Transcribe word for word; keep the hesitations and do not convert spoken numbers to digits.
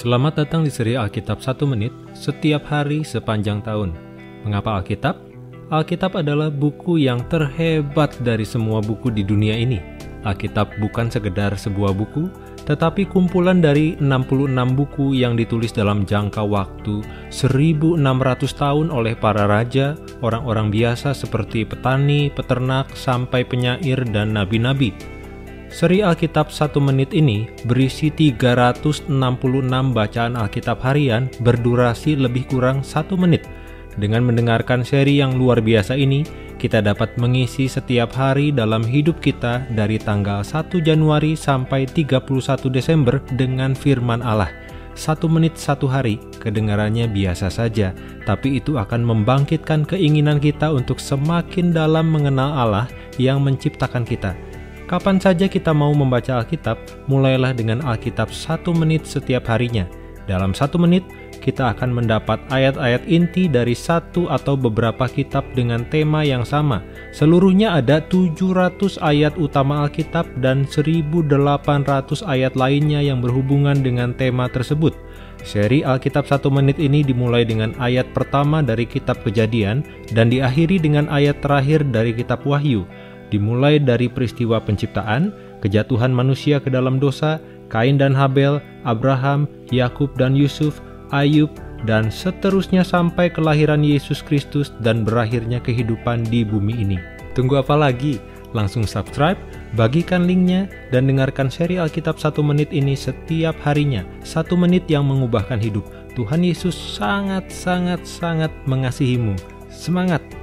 Selamat datang di seri Alkitab satu Menit setiap hari sepanjang tahun. Mengapa Alkitab? Alkitab adalah buku yang terhebat dari semua buku di dunia ini. Alkitab bukan sekedar sebuah buku, tetapi kumpulan dari enam puluh enam buku yang ditulis dalam jangka waktu seribu enam ratus tahun oleh para raja, orang-orang biasa seperti petani, peternak, sampai penyair dan nabi-nabi. Seri Alkitab satu Menit ini berisi tiga ratus enam puluh enam bacaan Alkitab harian berdurasi lebih kurang satu menit. Dengan mendengarkan seri yang luar biasa ini, kita dapat mengisi setiap hari dalam hidup kita dari tanggal satu Januari sampai tiga puluh satu Desember dengan firman Allah. Satu menit satu hari, kedengarannya biasa saja, tapi itu akan membangkitkan keinginan kita untuk semakin dalam mengenal Allah yang menciptakan kita. Kapan saja kita mau membaca Alkitab, mulailah dengan Alkitab satu menit setiap harinya. Dalam satu menit, kita akan mendapat ayat-ayat inti dari satu atau beberapa kitab dengan tema yang sama. Seluruhnya ada tujuh ratus ayat utama Alkitab dan seribu delapan ratus ayat lainnya yang berhubungan dengan tema tersebut. Seri Alkitab satu Menit ini dimulai dengan ayat pertama dari kitab Kejadian dan diakhiri dengan ayat terakhir dari kitab Wahyu. Dimulai dari peristiwa penciptaan, kejatuhan manusia ke dalam dosa, Kain dan Habel, Abraham, Yakub dan Yusuf, Ayub, dan seterusnya sampai kelahiran Yesus Kristus dan berakhirnya kehidupan di bumi ini. Tunggu apa lagi? Langsung subscribe, bagikan linknya, dan dengarkan seri Alkitab satu Menit ini setiap harinya. Satu menit yang mengubahkan hidup. Tuhan Yesus sangat-sangat-sangat mengasihimu. Semangat!